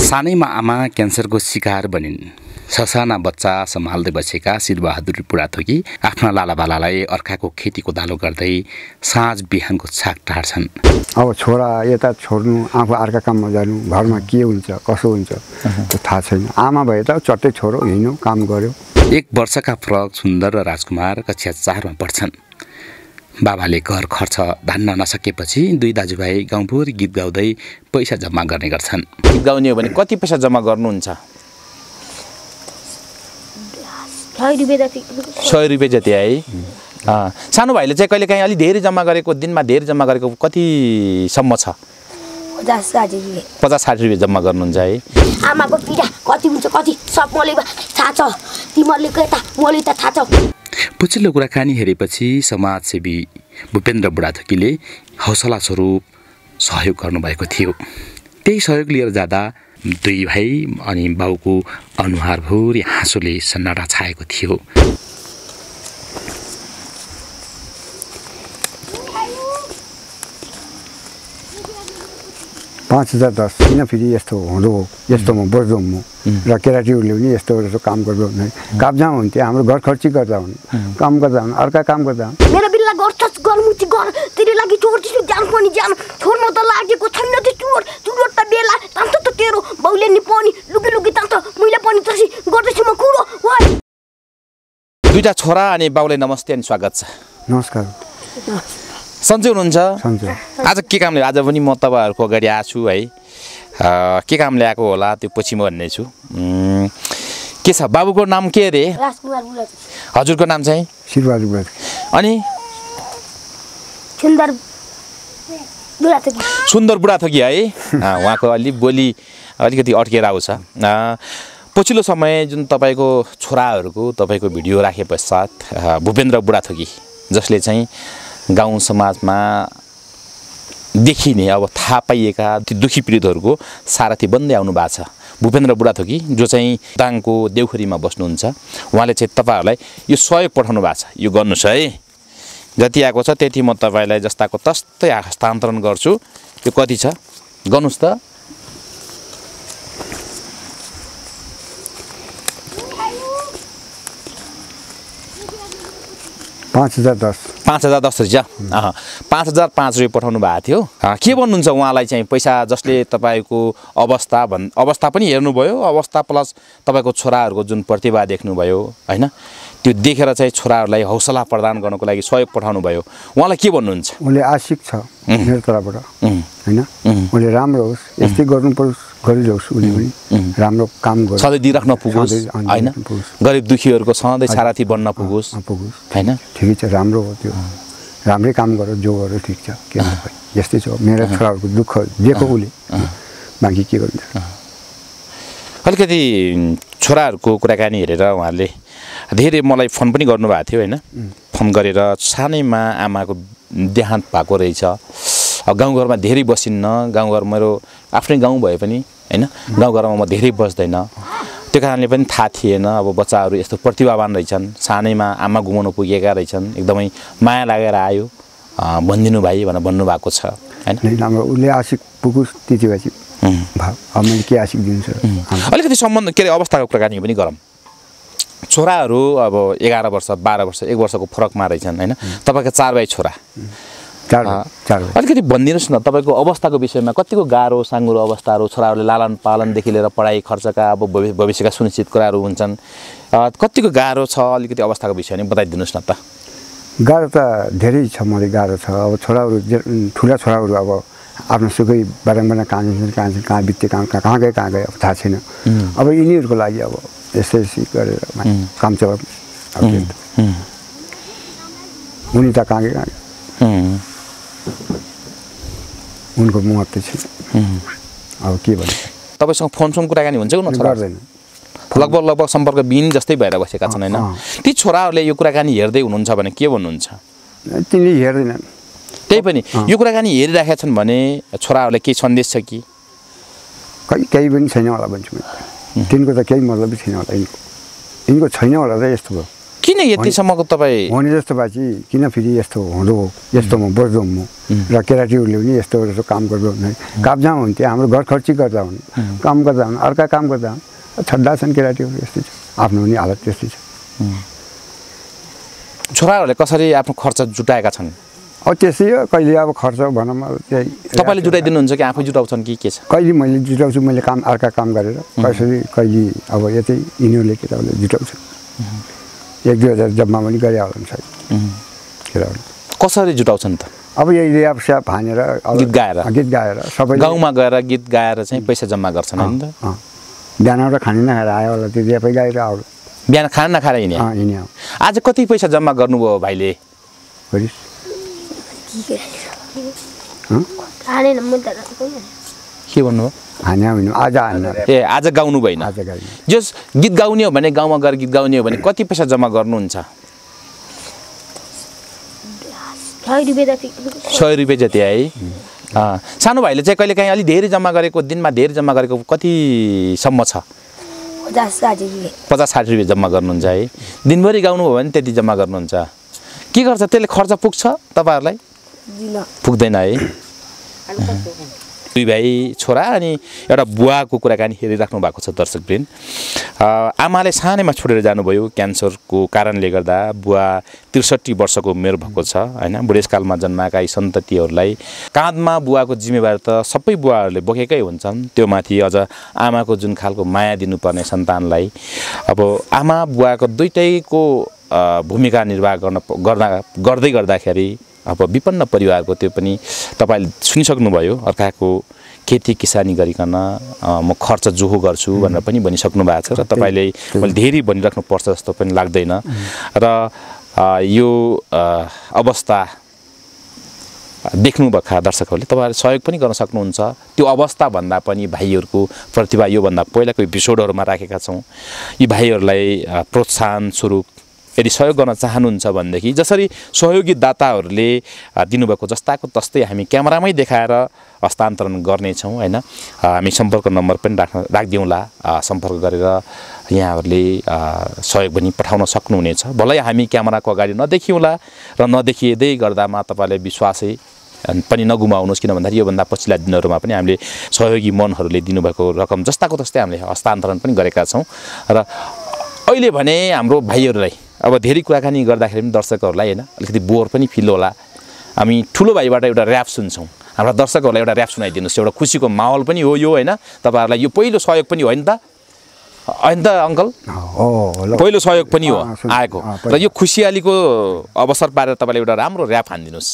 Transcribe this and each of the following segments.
सानैमा आमा क्यान्सरको शिकार बनिन्। ससाना बच्चा सम्हाल्दै बसेका शिरबहादुर बुढाथोकी आफ्ना लालाबालालाई अर्काको खेतीको दालो गर्दै साँझ बिहानको छाक टार्छन्। अब छोरा यता छोड्नु, आफू अर्का काममा जानु, घरमा के हुन्छ कसो हुन्छ त्यो थाहा छैन। आमा भए त चट्टै छोरो हिँड्यो, काम गर्यो। 1 वर्षका फरक सुन्दर र राजकुमार कक्षा 4 मा पढ्छन्। बाबाले घर खर्च धान्न नसकेपछि दुई दाजुभाइ गाउँभरि गीत गाउँदै पैसा जम्मा गर्ने गर्छन्। गीत गाउने हो भने कति पैसा जम्मा गर्नुहुन्छ? 100 रुपियाँ जति है। सानो भाइले चाहिँ कहिले काहीँ अलि धेरै जम्मा गरेको, दिनमा धेरै जम्मा गरेको कतिसम्म छ? 50-60 रुपियाँ। 50-60 रुपियाँ जम्मा गर्नुहुन्छ है। आमाको पीडा कति हुन्छ कति सब मलाई थाहा छ, तिमीहरूले कता मलाई त थाहा छ। पछिल्लो कुराकानी हेरेपछि समाजसेवी भूपेन्द्र बुढाथोकीले हौसला स्वरूप सहयोग गर्नुभएको थियो। त्यही सहयोग लिएर जाँदा दुई भाइ अनि बाउको अनुहारभरि हाँसोले सन्नाटा छाएको थियो। $5010 किन फेरि यस्तो हुँदो हो, यस्तोमा बस्दो म र केटाटीहरूले पनि यस्तो काम गर्दो हुन्। काब्जा हुन्थ्यो, हाम्रो घर खर्ची गर्दा हुन्, काम गर्दा हुन्, अर्का काम गर्दा हुन्। मेरो बिल्ला गर्छस् गर्मुची गर, तेरो लागि छोड्छु जान पनि जान, छोड्न त लागेको छैन त्यो चुरोट त बेला तान्त त तेरो बाउले नि पनि लुगी तान्त मैले पनि तसी गर्दैछु म कुरो। दुईटा छोरा अनि बाउले नमस्ते अनि स्वागत छ। नमस्कार। सन्चै हुनुहुन्छ? सन्चै। आज के कामले? आज पनि म तपाईँहरूको अगाडि आएको छु है। के कामले आएको होला त्यो पछि म भन्नेछु। के छ बाबुको नाम के अरे? राजकुमार बुढाथोकी। हजुरको नाम चाहिँ? शिरबहादुर बुढाथोकी। अनि सुन्दर बुढाथोकी। सुन्दर बुढाथोकी है। उहाँको बोली अलिकति अड्केर आउँछ। पछिल्लो समय जुन तपाईँको छोराहरूको तपाईँको भिडियो राखे पश्चात भूपेन्द्र बुढाथोकी जसले चाहिँ गाउँ समाजमा देखिने अब थाहा पाइएका ती दुखी पीडितहरूको सारथी बन्दै आउनु भएको छ। भूपेन्द्र बुढाथोकी जो चाहिँ दाङको देउखरीमा बस्नुहुन्छ, उहाँले चाहिँ तपाईँहरूलाई यो सहयोग पठाउनु भएको छ। यो गर्नुहोस् है, जति आएको छ त्यति म तपाईँलाई जस्ताको तस्तै हस्तान्तरण गर्छु। यो कति छ गर्नुहोस् त। $5010 रुपियाँ। 5005 रुपियाँ पठाउनु भएको थियो। के भन्नुहुन्छ उहाँलाई चाहिँ पैसा जसले तपाईँको अवस्था पनि हेर्नुभयो, अवस्था प्लस तपाईँको छोराहरूको जुन प्रतिभा देख्नुभयो होइन, त्यो देखेर चाहिँ छोराहरूलाई हौसला प्रदान गर्नको लागि सहयोग पठाउनु भयो, उहाँलाई के भन्नुहुन्छ? उसले आशिक छ मेरो तर्फबाट होइन, उसले राम्रो होस्, यस्तै गर्नु परोस्, गरिरहोस्, उसले पनि राम्रो काम गर्छ, सधैँ दिइराख्न पुगोस् होइन, गरिब दुखीहरूको सधैँ सारथी बन्न पुगोस् होइन। ठिकै छ, राम्रो हो, त्यो राम्रै काम गर, जो गर ठिक छ। के यस्तै छ मेरो छोराहरूको दुःख दिएको उसले, बाँकी के गर्नु। अलिकति छोराहरूको कुराकानी हेरेर उहाँहरूले धेरै मलाई फोन पनि गर्नुभएको थियो होइन। फोन गरेर सानैमा आमाको देहान्त भएको रहेछ, गाउँघरमा धेरै बसिन्न, गाउँघर मेरो आफ्नै गाउँ भए पनि होइन, गाउँघरमा म धेरै बस्दैन, त्यो कारणले पनि थाहा थिएन। अब बच्चाहरू यस्तो प्रतिभावान रहेछन्, सानैमा आमा गुमाउनु पुगेका रहेछन्, एकदमै माया लागेर आयो भनिदिनु भाइ भनेर भन्नुभएको छ होइन। राम्रो उसले आशिक पुगोस् त्यति भएपछि मैले के आशिक दिन्छु। अलिकति सम्बन्ध के अरे अवस्थाको कुराकानी पनि गरौँ। छोराहरू अब 11 वर्ष 12 वर्ष 1 वर्षको फरकमा रहेछन् होइन, तपाईँको 4 भाइ छोरा। अलिकति भनिदिनुहोस् न तपाईँको अवस्थाको विषयमा, कतिको गाह्रो साङ्गुरो अवस्थाहरू, छोराहरूले लालन पालनदेखि लिएर पढाइ खर्चका अब भविष्यका सुनिश्चित कुराहरू हुन्छन्, कतिको गाह्रो छ अलिकति अवस्थाको विषयमा बताइदिनुहोस् न त। गाह्रो त धेरै छ, मलाई गाह्रो छ। अब छोराहरू ठुला छोराहरू अब आफ्नो सुकै बारम्बार कहाँ बित्ते कहाँ गए अब थाहा छैन। अब यिनीहरूको लागि अब यसै गरेर काम चलाउ उनी त कहाँ गए उनको महत्त्व छैन। अब के भन्नु, तपाईँसँग फोनसँग कुराकानी हुन्छ गर्दैन, लगभग सम्पर्क बिन जस्तै भएर बसेका छन् होइन। ती छोराहरूले यो कुराकानी हेर्दै हुनुहुन्छ भने के भन्नुहुन्छ? तिनले हेर्दैनन्। त्यही पनि यो कुराकानी हेरिराखेका छन् भने छोराहरूलाई केही सन्देश छ कि? केही पनि छैन होला भन्छु म। तिनको त केही मतलबै छैन होला, यिनको छैन होला त यस्तो भयो। किन यतिसम्मको तपाईँ हुने जस्तो बाजी किन फेरि यस्तो हुँदो यस्तोमा बस्दो म र केटाटीहरूले पनि यस्तो यस्तो काम गर्दो हुने कामजाम हुन्थ्यो हाम्रो घर खर्ची गर्दा हुने काम गर्दा हुने अर्का काम गर्दा हुने छड्डा छन् केटाटीहरू यस्तै छ आफ्नो पनि हालत त्यस्तै छ छोराहरूले कसरी आफ्नो खर्च जुटाएका छन् अब त्यसै हो कहिले अब खर्च भनौँ त्यही तपाईँले जुटाइदिनुहुन्छ कि आफै जुटाउँछन् कि के छ कहिले मैले जुटाउँछु मैले काम अर्का काम गरेर कसरी कहिले अब यतै यिनीहरूले केटाहरूले जुटाउँछ 1-2 हजार जम्मा पनि गरे होला सायद केटाहरूले कसरी जुटाउँछन् त अब यही ल्याप स्याप हानेर गीत गाएर सबै गाउँमा गएर गीत गाएर चाहिँ पैसा जम्मा गर्छन् हैन त बिहान एउटा खाने नखाएर आयो होला त्यो ल्यापै गाएर आउला बिहान खाना नखाएर हिँड्ने हिँड्ने आज कति पैसा जम्मा गर्नुभयो भाइले के भन्नुभयो आज हान्नु ए आज गाउनु भएन जस गीत गाउने हो भने गाउँमा गएर गीत गाउने हो भने कति पैसा जम्मा गर्नुहुन्छ 100 रुपियाँ जति है सानो भाइले चाहिँ कहिले काहीँ अलिक धेरै जम्मा गरेको दिनमा धेरै जम्मा गरेको कतिसम्म छ 50-60 रुपियाँ जम्मा गर्नुहुन्छ है दिनभरि गाउनु हो भने त्यति जम्मा गर्नुहुन्छ के गर्छ त्यसले खर्च पुग्छ तपाईँहरूलाई पुग्दैन है दुई भाइ छोरा अनि एउटा बुवाको कुराकानी हेरिराख्नु भएको छ दर्शकवृन्द आमाले सानैमा छोडेर जानुभयो क्यान्सरको कारणले गर्दा बुवा 63 वर्षको उमेर भएको छ हैन बुढेसकालमा जन्माएका यी सन्ततिहरूलाई काँधमा बुवाको जिम्मेवारी त सबै बुवाहरूले बोकेकै हुन्छन् त्यो माथि अझ आमाको जुन खालको माया दिनुपर्ने सन्तानलाई अब आमा बुवाको दुईटैको भूमिका निर्वाह गर्दै गर्दाखेरि अब विपन्न परिवारको त्यो पनि तपाईले सुनिसक्नुभयो अर्काको खेती किसानी गरिकन म खर्च जोहो गर्छु भनेर पनि भनिसक्नु भएको छ र तपाईले मैले धेरै भनिराख्नु पर्छ जस्तो पनि लाग्दैन र यो अवस्था देख्नुभएका दर्शकहरूले तपाईहरुले सहयोग पनि गर्न सक्नुहुन्छ त्यो अवस्था भन्दा पनि भाइहरुको प्रतिभा यो भन्दा पहिलाको एपिसोडहरुमा राखेका छौं यी भाइहरुलाई प्रोत्साहन स्वरूप यदि सहयोग गर्न चाहनुहुन्छ भनेदेखि जसरी सहयोगी दाताहरूले दिनुभएको जस्ताको तस्तै हामी क्यामेरामै देखाएर हस्तान्तरण गर्ने छौं हैन हामी सम्पर्क नम्बर पनि राख्दिउँला सम्पर्क गरेर यहाँहरूले सहयोग पनि पठाउन सक्नुहुनेछ भलै हामी क्यामेराको अगाडि नदेखिउँला र नदेखिँदै गर्दामा तपाईले विश्वासै पनि नगुमाउनुस् किन भन्दा यो भन्दा पछिल्ला दिनहरुमा पनि हामीले सहयोगी मनहरुले दिनुभएको रकम जस्ताको तस्तै हामीले हस्तान्तरण पनि गरेका छौं र अहिले भने हाम्रो भाइहरुलाई अब धेरै कुराकानी गर्दाखेरि पनि दर्शकहरुलाई हैन अलिकति बोर पनि फिल होला हामी ठुलो भाइबाट एउटा र्याप सुन्छौं हाम्रा दर्शकहरुलाई एउटा र्याप सुनाइदिनुस् एउटा खुशीको माहौल पनि हो यो हैन तपाईहरुलाई यो पहिलो सहयोग पनि हो नि त अंकल पहिलो सहयोग पनि हो आएको र यो खुशियालीको अवसर पारेर तपाईले एउटा राम्रो र्याप हान्दिनुस्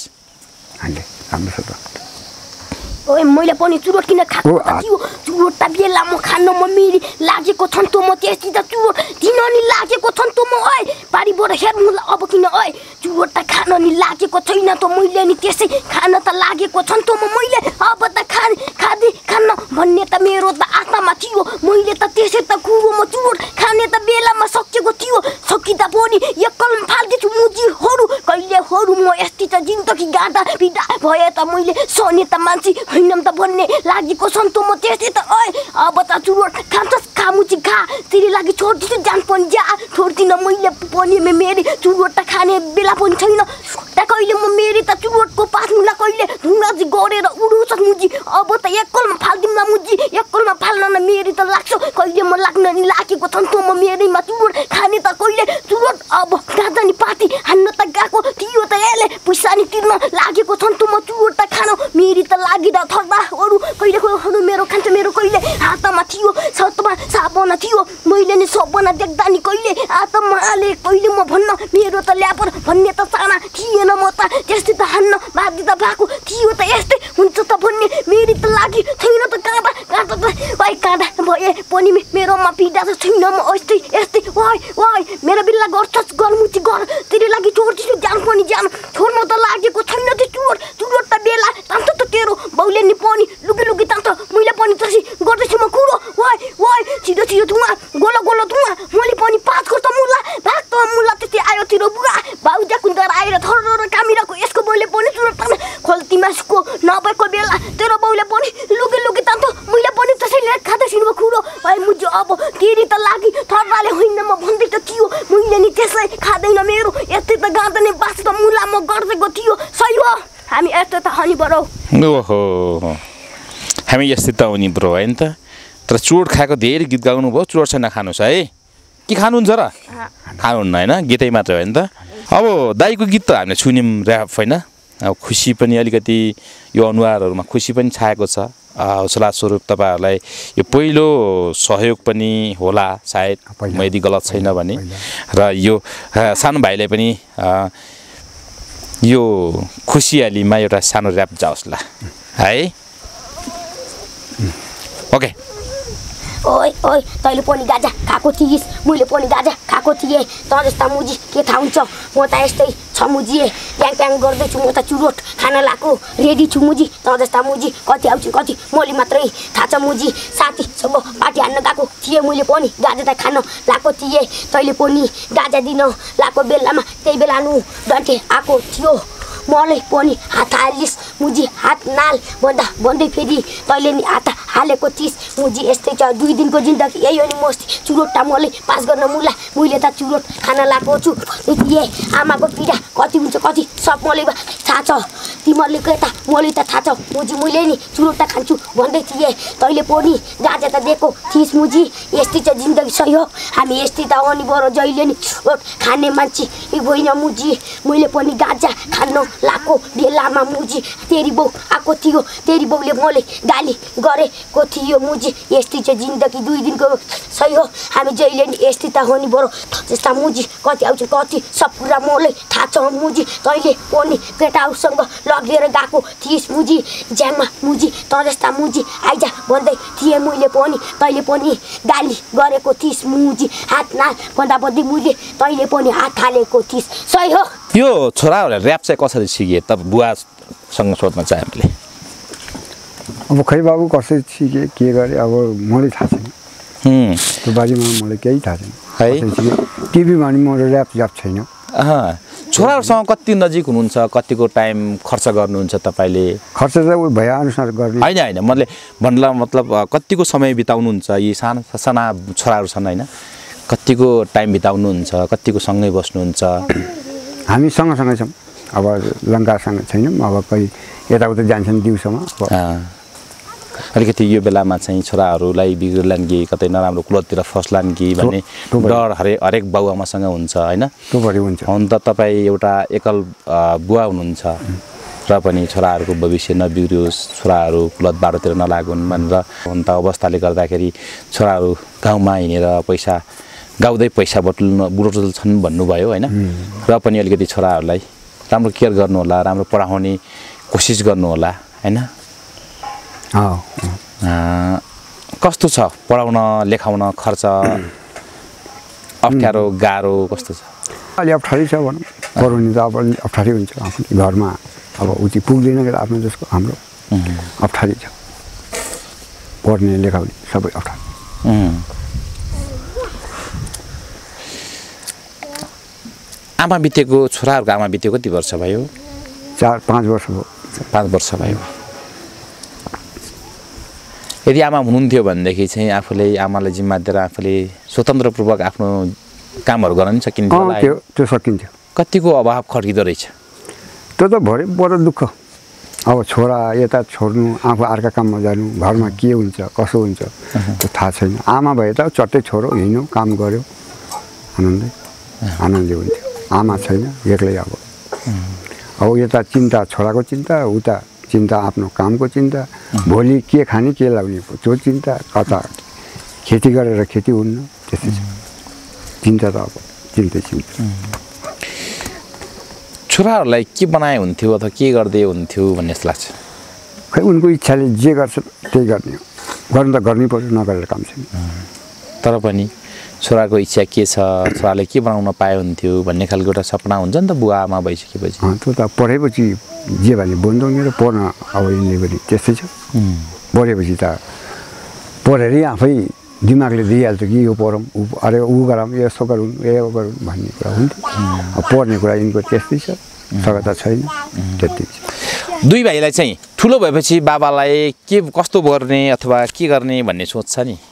ओए मैले पनि चुरोट किन खाएको थियो चुरोट त बेला म खान म मिरी लागेको छन् त म त्यस्तै त चुरोट दिन नि लागेको छन् त म ओए बारीबाट हेर्नु अब किन ओए चुरोट त खान नि लागेको छैन त मैले नि त्यसै खान त लागेको छन् त म मैले अब त खाँदै खान भन्ने त मेरो त आत्मामा थियो मैले त त्यसै त कुरो म चुरोट खाने त बेलामा सकेको थियो सकिदा पनि एकल फाल्दिछु मुजीहरु कहिलेहरु म यस्तै त जिन्दगी गाड्दा बिदा भए त मैले सने त मान्छे हैनम त भन्ने लागेको छन् त म त्यस्तै त ओए अब त चुरोट खान्छस् खामुची खा तेरी लागि छोड्दिछु जान पनि जा छोड्दिन मैले पनि मेरी चुरोट त खाने बेला पनि छैन त कहिले म मेरी त चुरोटको पास्नुला कहिले ढुङ्गाजी गरेर उडुछ मुजी अब त एकलमा फाल्दिममा मुजी एकलमा फाल्न न मेरी त लाग्छ कहिले म लाग्न नि लागेको छन् त म मेरीमा चुरोट खाने त कहिले चुरोट अब गाजा नि पार्टी हान्न त गएको थियो त यसले पैसा नि तिर्न लागेको छन् त म चुरोट त खान मेरी त लागिदा थर्दा अरु कहिले मेरो खान्छ मेरो कहिले हातमा थियो छतमा साबना थियो मैले नि सपना देख्दा नि कहिले आत्मा आले कहिले म भन्न मेरो त ल्यापर भन्ने त साना थिएन म त त्यस्तै त हान्न बाध्य त भएको थियो त यस्तै हुन्छ त भन्ने मेरी त लागि छैन त काँडा ओइ काँडा भए पनि मेरोमा पीडा त छैन म यस्तै ओइ मेरो बिल्ला गर्छस् गर्मुची गर तेरी लागि छोड्दिछु जान पनि जान छोड्न त लागेको छैन त्यो चुरोट त बेला तान्त त तेरो बाउले नि पनि लुगी तान्त मैले पनि तसी गर्दैछु म कुरो ओइ छिटो धुवा गोलो धुवा मैले पनि 5 गर्छ मुला भाग त मुला त्यति आयो तिरो बुवा बाउजा कुन्दर आएर थर कामिराको यसको बाउले पनि चुरोट तान्ने खोल्ती मासुको नभएको बेला तेरो बाउले पनि लुगी तान्त मैले पनि त्यसैले खादैछु म कुरो ओइ मुजी अब तेरी त लागि थरले होइन म भन्दै त थियो मैले नि त्यसै खादै ओहो हामी यस्तै त हो नि ब्रो होइन त तर चुरोट खाएको धेरै गीत गाउनु भयो चुरोट चाहिँ नखानुहोस् है के खानुहुन्छ र खानुहुन्न होइन गीतै मात्र होइन त अब दाईको गीत त हामीले सुन्यौँ ऱ्याप होइन अब खुसी पनि अलिकति यो अनुहारहरूमा खुसी पनि छाएको छ हौसला स्वरूप तपाईँहरूलाई यो पहिलो सहयोग पनि होला सायद म यदि गलत छैन भने र यो सानो भाइलाई पनि यो खुसियालीमा एउटा सानो ऱ्याप जाओस् ल है ओके ओइ ओइ तैँले पनि गाजा खाएको थिइस् मैले पनि गाजा खाएको थिएँ त जस्ता मुजी के थाहा हुन्छ म त यस्तै छ मुजी ट्याङ ट्याङ गर्दैछु म त चुरोट खान लाएको रेडी छु मुजी त जस्ता मुजी कति आउँछु कति मैले मात्रै थाहा छ मुजी साथीसँग पार्टी हान्न गएको थिएँ मैले पनि गाजा त खान लाएको थिएँ तैँले पनि गाजा दिन लाएको बेलामा त्यही बेला डन्ठे आएको थियो मलाई पनि हात हालिस् मुजी हात नाल भन्दै फेरि तैँले नि हात हालेको थिइस् मुजी यस्तै छ 2 दिनको जिन्दगी यही हो नि मस्ती चुरोटटा मलाई पास गर्न मुला मैले त चुरोट खान लाएको छु ए आमाको पीडा कति हुन्छ कति सब मलाई थाहा छ तिमीहरूले के त मलाई त थाहा छ मुजी मैले नि चुरोटटा खान्छु भन्दै थिएँ तैँले पनि गाजा त दिएको थिइस् मुजी यस्तै छ जिन्दगी सही हो हामी यस्तै त अनि बरु जहिले नि चुरोट खाने मान्छे होइन मुजी मैले पनि गाजा खान लाको बेलामा मुजी तेरी बाउ आएको थियो तेरी बाउले मलाई गाली गरेको थियो मुजी यस्तै छ जिन्दगी 2 दिनको सही हो हामी जहिले नि यस्तै त हो नि बरु जस्ता मुजी कति आउँछ कति सब कुरा मलाई थाहा छ मुजी तैँले पनि केटाहरूसँग लगेर गएको थिइस् मुजी ज्याङमा मुजी त जस्ता मुजी आइजा भन्दै थिएँ मैले पनि तैँले पनि गाली गरेको थिइस् मुजी हात भन्दै मुजी तैँले पनि हात हालेको थिइस् सही हो यो छोराहरूलाई ऱ्याप चाहिँ कसरी सिके त बुवासँग सोध्न चाहे हामीले अब खै बाबु कसरी सिके के गरे अब मलाई थाहा छैन त्यो बारेमा मलाई केही थाहा छैन है टिभीमा नि म ऱ्याप छैन छोराहरूसँग कति नजिक हुनुहुन्छ कतिको टाइम खर्च गर्नुहुन्छ तपाईँले खर्च त उयो भएअनुसार गर्ने होइन मैले भन्नुलाई मतलब कतिको समय बिताउनुहुन्छ यी साना छोराहरू छन् होइन कतिको टाइम बिताउनुहुन्छ कतिको सँगै बस्नुहुन्छ हामी सँगसँगै छौँ अब लङ्कासँग छैनौँ अब कोही यताउता जान्छन् दिउँसोमा अलिकति यो बेलामा चाहिँ छोराहरूलाई बिग्रलान् कि कतै नराम्रो कुलतिर फस्लान् कि भन्ने डर हरेक बाउआमासँग हुन्छ होइन हुन त तपाईँ एउटा एकल बुवा हुनुहुन्छ र पनि छोराहरूको भविष्य नबिग्रियोस् छोराहरू कुलत बाटोतिर नलागुन् भनेर हुन त अवस्थाले गर्दाखेरि छोराहरू गाउँमा हिँडेर गाउँदै पैसा बुटुल्छन् भन्नुभयो होइन र पनि अलिकति छोराहरूलाई राम्रो केयर गर्नु होला राम्रो पढाउने कोसिस गर्नु होला होइन कस्तो छ पढाउन लेखाउन खर्च अप्ठ्यारो गाह्रो कस्तो छ अलि अप्ठ्यारै छ भनौँ पढाउनु त अब अलि अप्ठ्यारै हुन्छ आफ्नो घरमा अब उति पुग्दैन कि आफ्नो जसको हाम्रो अप्ठ्यारै छ पढ्ने लेखाउने सबै अप्ठ्यारो आमा बितेको छोराहरूको आमा बितेको कति वर्ष भयो 4-5 वर्ष भयो 5 वर्ष भयो यदि आमा हुनुहुन्थ्यो भनेदेखि चाहिँ आफूले आमालाई जिम्मा दिएर आफूले स्वतन्त्रपूर्वक आफ्नो कामहरू गर्न पनि सकिन्थ्यो होला त्यो सकिन्थ्यो कतिको अभाव खड्किँदो रहेछ त्यो त भरे बडो दुःख अब छोरा यता छोड्नु आफू अर्का काममा जानु घरमा के हुन्छ कसो हुन्छ त्यो थाहा छैन आमा भए त चट्टै छोरो हिँड्यो काम गर्यो आनन्दै हुन्थ्यो आमा छैन एक्लै अब यता चिन्ता छोराको चिन्ता उता चिन्ता आफ्नो कामको चिन्ता भोलि के खाने के लाउने त्यो चिन्ता कता खेती गरेर खेती हुन्न त्यस्तै छ चिन्ता त अब चिन्ता छोराहरूलाई के बनाए हुन्थ्यो अथवा के गर्दै हुन्थ्यो भन्ने जस्तो लाग्छ खै उनको इच्छाले जे गर्छ त्यही गर्ने हो गर्नु त गर्नै पर्छ नगरेर काम छैन तर पनि छोराको इच्छा के छ छोराले के बनाउन पाए हुन्थ्यो भन्ने खालको एउटा सपना हुन्छ नि त बुवा आमा भइसकेपछि त्यो त पढेपछि जे भने बन्द हुने र पढ्न अब यिनले पनि त्यस्तै छ पढेपछि त पढेरै आफै दिमागले दिइहाल्छ कि यो पढौँ अरे ऊ गरौँ यसो गरौँ यो गरौँ भन्ने कुरा हुन्थ्यो अब पढ्ने कुरा यिनको त्यस्तै छ सघता छैन त्यति दुई भाइलाई चाहिँ ठुलो भएपछि बाबालाई के कस्तो गर्ने अथवा के गर्ने भन्ने सोच छ नि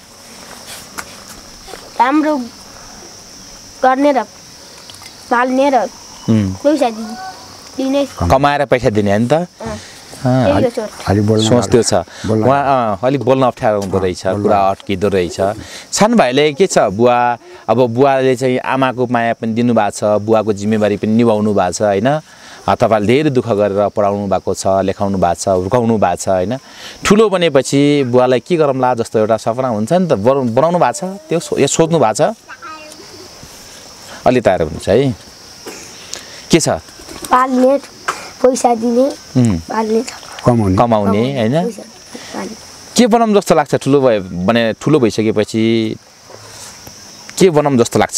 राम्रो गर्ने र पाल्ने र पैसा दिने कमाएर पैसा दिने हो नि त अलिक बोल्न सोच त्यो छ उहाँ अलिक बोल्न अप्ठ्यारो हुँदो रहेछ कुरा अट्किँदो रहेछ सानो भाइले के छ बुवा अब बुवाले चाहिँ आमाको माया पनि दिनुभएको छ बुवाको जिम्मेवारी पनि निभाउनु भएको छ होइन तपाईँले धेरै दुःख गरेर पढाउनु भएको छ लेखाउनु भएको छ हुर्काउनु भएको छ होइन ठुलो बनेपछि बुवालाई के गरौँला जस्तो एउटा सपना हुन्छ नि त बनाउनु भएको छ त्यो सोध्नु भएको छ अलि तयार हुनुहुन्छ है के छ पाल्ने पैसा दिने पाल्ने कमाउने होइन के बनाउँ जस्तो लाग्छ ठुलो भयो भने ठुलो भइसकेपछि के बनाउँ जस्तो लाग्छ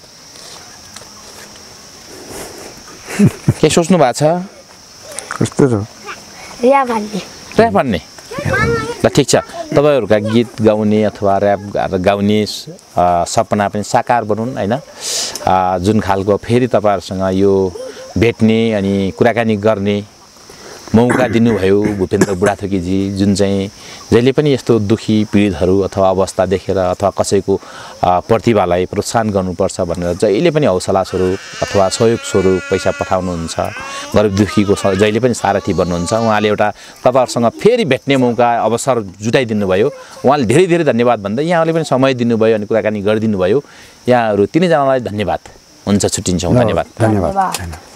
के सोच्नु भएको छ कस्तो छ ऱ्याप भन्ने ल ठिक छ तपाईँहरूका गीत गाउने अथवा ऱ्याप गाउने सपना पनि साकार बनुन् होइन जुन खालको फेरि तपाईँहरूसँग यो भेट्ने अनि कुराकानी गर्ने मौका दिनुभयो भूपेन्द्र बुढाथोकीजी जुन चाहिँ जहिले पनि यस्तो दुखी पीडितहरू अथवा अवस्था देखेर अथवा कसैको प्रतिभालाई प्रोत्साहन गर्नुपर्छ भनेर जहिले पनि हौसला स्वरूप अथवा सहयोग स्वरूप पैसा पठाउनुहुन्छ गरिब दुखीको जहिले पनि सारथी बन्नुहुन्छ उहाँले एउटा तपाईँहरूसँग फेरि भेट्ने मौका अवसर जुटाइदिनु भयो उहाँले धेरै धेरै धन्यवाद भन्दै यहाँले पनि समय दिनुभयो अनि कुराकानी गरिदिनु भयो यहाँहरू तिनैजनालाई धन्यवाद हुन्छ छुट्टिन्छौँ धन्यवाद